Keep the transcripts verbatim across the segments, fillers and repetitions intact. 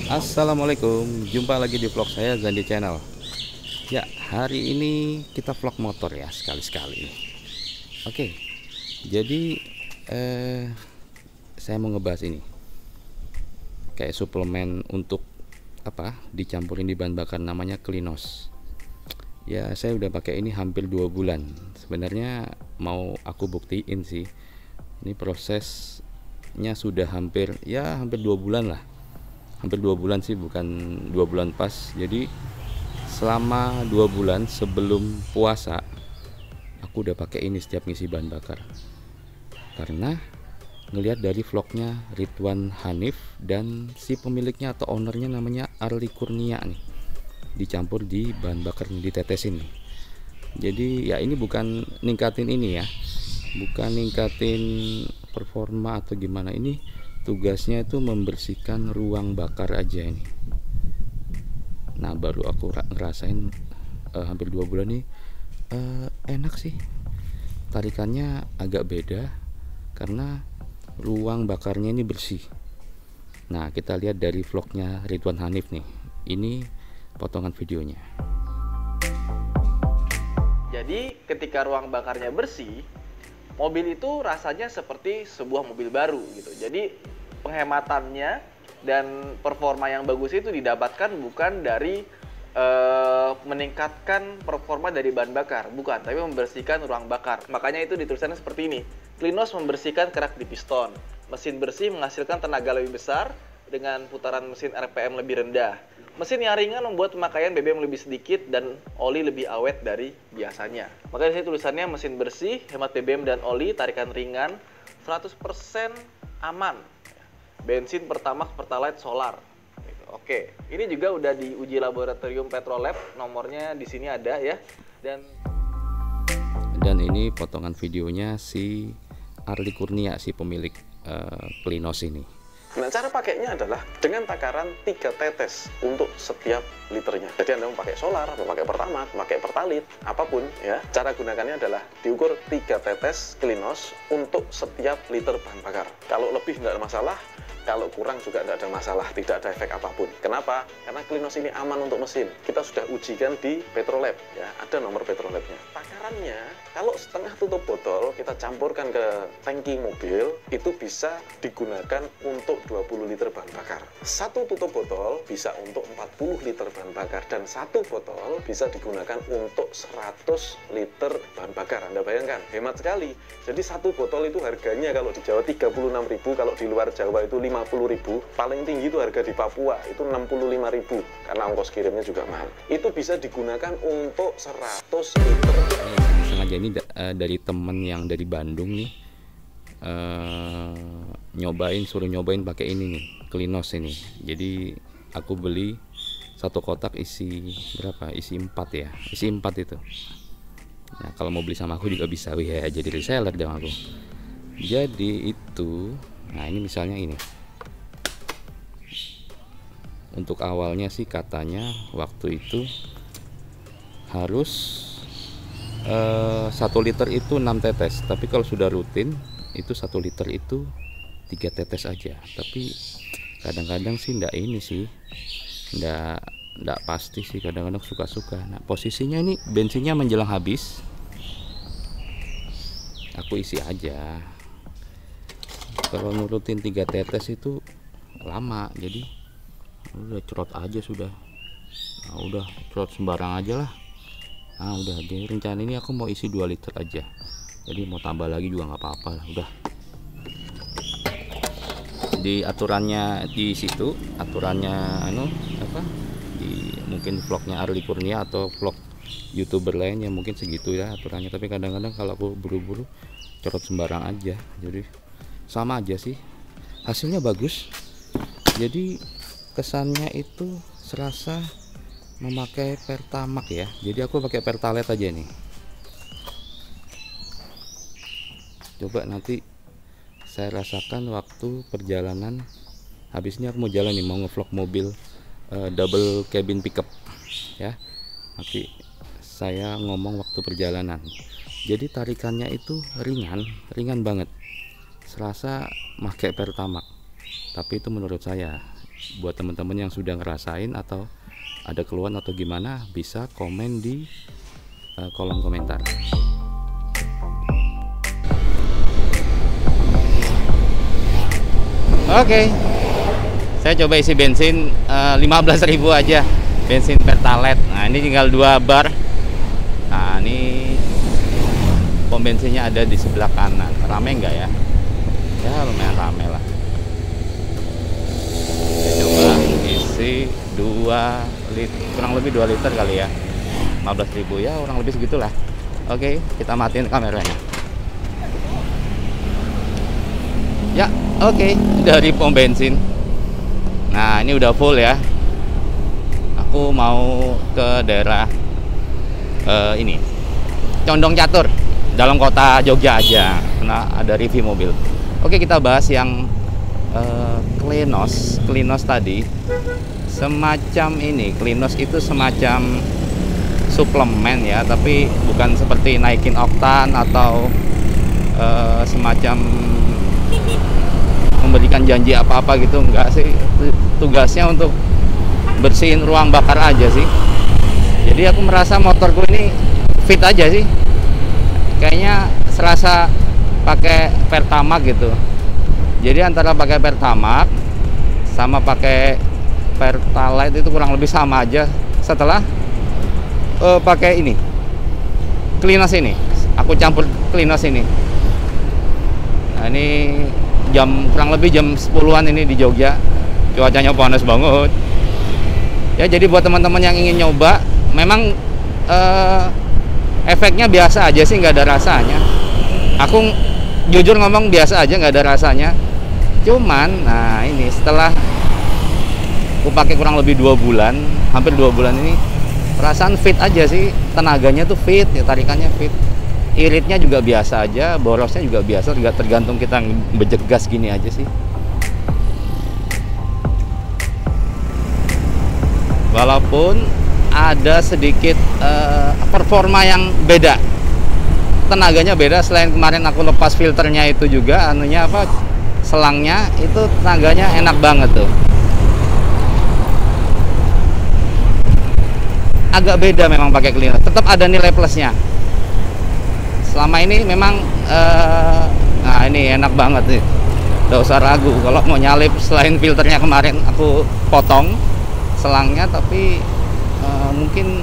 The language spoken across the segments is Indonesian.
Assalamualaikum, jumpa lagi di vlog saya Zandi Channel. Ya, hari ini kita vlog motor ya, sekali-sekali. Oke, jadi eh, saya mau ngebahas ini, kayak suplemen untuk apa? Dicampurin di bahan bakar, namanya Klinos. Ya, saya udah pakai ini hampir dua bulan. Sebenarnya mau aku buktiin sih, ini prosesnya sudah hampir ya hampir dua bulan lah. Hampir dua bulan sih, bukan dua bulan pas. Jadi selama dua bulan sebelum puasa aku udah pakai ini setiap ngisi bahan bakar, karena ngelihat dari vlognya Ridwan Hanif dan si pemiliknya atau ownernya namanya Arli Kurnia nih, dicampur di bahan bakarnya, ditetesin nih. Jadi ya ini bukan ningkatin ini ya, bukan ningkatin performa atau gimana, ini tugasnya itu membersihkan ruang bakar aja ini. Nah, baru aku ngerasain uh, hampir dua bulan nih, uh, enak sih, tarikannya agak beda karena ruang bakarnya ini bersih. Nah, kita lihat dari vlognya Ridwan Hanif nih, ini potongan videonya. Jadi ketika ruang bakarnya bersih, mobil itu rasanya seperti sebuah mobil baru gitu. Jadi penghematannya dan performa yang bagus itu didapatkan bukan dari e, meningkatkan performa dari bahan bakar, bukan, tapi membersihkan ruang bakar. Makanya itu ditulisannya seperti ini: Klinos membersihkan kerak di piston. Mesin bersih menghasilkan tenaga lebih besar dengan putaran mesin R P M lebih rendah. Mesin yang ringan membuat pemakaian B B M lebih sedikit dan oli lebih awet dari biasanya. Makanya di sini tulisannya mesin bersih, hemat B B M dan oli, tarikan ringan, seratus persen aman. Bensin, Pertamax, Pertalite, solar. Oke, ini juga udah diuji laboratorium Petrolab, nomornya di sini ada ya. Dan dan ini potongan videonya si Arli Kurnia, si pemilik uh, Klinos ini. Nah, cara pakainya adalah dengan takaran tiga tetes untuk setiap liternya. Jadi Anda mau pakai solar, mau pakai Pertamax, mau pakai Pertalite, apapun ya. Cara gunakannya adalah diukur tiga tetes Klinos untuk setiap liter bahan bakar. Kalau lebih nggak ada masalah, kalau kurang juga tidak ada masalah, tidak ada efek apapun. Kenapa? Karena Klinos ini aman untuk mesin. Kita sudah ujikan di Petrolab ya, ada nomor Petrolabnya. Takarannya, kalau setengah tutup botol kita campurkan ke tangki mobil, itu bisa digunakan untuk dua puluh liter bahan bakar. Satu tutup botol bisa untuk empat puluh liter bahan bakar, dan satu botol bisa digunakan untuk seratus liter bahan bakar. Anda bayangkan, hemat sekali. Jadi satu botol itu harganya kalau di Jawa tiga puluh enam ribu, kalau di luar Jawa itu lima puluh ribu. Paling tinggi itu harga di Papua itu enam puluh lima ribu karena ongkos kirimnya juga mahal. Itu bisa digunakan untuk seratus liter. Sengaja ini uh, dari temen yang dari Bandung nih, uh, nyobain suruh nyobain pakai ini nih, Klinos ini. Jadi aku beli satu kotak isi berapa? Isi empat ya, isi empat itu. Nah, kalau mau beli sama aku juga bisa, wih ya, jadi reseller dong aku. Jadi itu, nah ini misalnya ini. Untuk awalnya sih katanya waktu itu harus uh, satu liter itu enam tetes, tapi kalau sudah rutin itu satu liter itu tiga tetes aja. Tapi kadang-kadang sih ndak ini sih, ndak ndak pasti sih, kadang-kadang suka-suka. Nah, posisinya ini bensinnya menjelang habis, aku isi aja. Kalau nurutin tiga tetes itu lama, jadi udah cerot aja sudah. Nah, udah cerot sembarang aja lah. Nah, udah, jadi rencana ini aku mau isi dua liter aja, jadi mau tambah lagi juga nggak apa-apa lah. Udah di aturannya di situ, aturannya anu apa, di mungkin vlognya Arli Kurnia atau vlog youtuber lain yang mungkin segitu ya aturannya. Tapi kadang-kadang kalau aku buru-buru cerot sembarang aja, jadi sama aja sih, hasilnya bagus. Jadi kesannya itu serasa memakai Pertamax ya. Jadi aku pakai Pertalite aja nih. Coba nanti saya rasakan waktu perjalanan. Habis ini aku mau jalan nih, mau ngevlog mobil uh, double cabin pickup ya. Nanti saya ngomong waktu perjalanan. Jadi tarikannya itu ringan, ringan banget. Serasa pakai Pertamax. Tapi itu menurut saya, Buat teman-teman yang sudah ngerasain atau ada keluhan atau gimana, bisa komen di uh, kolom komentar. Oke, saya coba isi bensin uh, lima belas ribu aja, bensin Pertalite. Nah, ini tinggal dua bar. Nah, ini pom bensinnya ada di sebelah kanan. Rame nggak ya? Ya lumayan rame lah. Saya coba isi dua liter, kurang lebih dua liter kali ya. lima belas ribu ya, kurang lebih segitulah. Oke, kita matiin kameranya. Ya, oke, dari pom bensin. Nah, ini udah full ya. Aku mau ke daerah uh, ini, Condong Catur, dalam kota Jogja aja, karena ada review mobil. Oke, kita bahas yang uh, Klinos. Klinos tadi semacam ini. Klinos itu semacam suplemen ya, tapi bukan seperti naikin oktan atau uh, semacam memberikan janji apa-apa gitu, enggak sih. Tugasnya untuk bersihin ruang bakar aja sih. Jadi aku merasa motorku ini fit aja sih, kayaknya serasa pakai Pertamax gitu. Jadi antara pakai Pertamax sama pakai Pertalite itu kurang lebih sama aja. Setelah uh, pakai ini Klinos ini, aku campur Klinos ini. Nah, ini jam kurang lebih jam sepuluhan ini di Jogja, cuacanya panas banget ya. Jadi buat teman-teman yang ingin nyoba, memang eh, efeknya biasa aja sih, nggak ada rasanya. Aku jujur ngomong biasa aja, nggak ada rasanya. Cuman nah ini setelah aku pakai kurang lebih dua bulan, hampir dua bulan ini, perasaan fit aja sih. Tenaganya tuh fit ya, tarikannya fit. Iritnya juga biasa aja, borosnya juga biasa, tergantung kita bejek gas gini aja sih. Walaupun ada sedikit uh, performa yang beda, tenaganya beda. Selain kemarin aku lepas filternya itu juga, anunya apa, selangnya itu tenaganya enak banget tuh. Agak beda memang pakai Klinos, tetap ada nilai plusnya. Selama ini memang uh, nah ini enak banget nih, nggak usah ragu kalau mau nyalip. Selain filternya kemarin aku potong selangnya, tapi uh, mungkin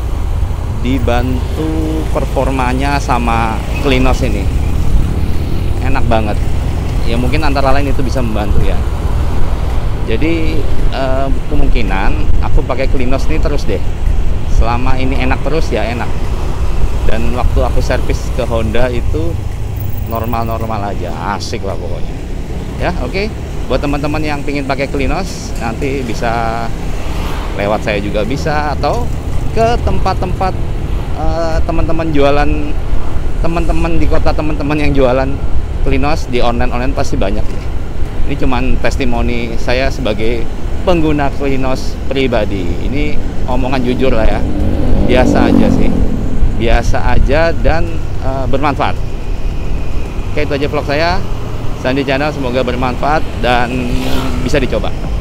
dibantu performanya sama Klinos ini enak banget ya, mungkin antara lain itu bisa membantu ya. Jadi uh, kemungkinan aku pakai Klinos ini terus deh, selama ini enak terus ya enak. Dan waktu aku servis ke Honda itu normal-normal aja, asik lah pokoknya. Ya, oke. Okay. Buat teman-teman yang pingin pakai Klinos, nanti bisa lewat saya juga bisa, atau ke tempat-tempat uh, teman-teman jualan, teman-teman di kota teman-teman yang jualan Klinos di online-online pasti banyak. Ini cuman testimoni saya sebagai pengguna Klinos pribadi. Ini omongan jujur lah ya, biasa aja sih. Biasa aja dan uh, bermanfaat. Oke, itu aja vlog saya Sandi Channel, semoga bermanfaat dan bisa dicoba.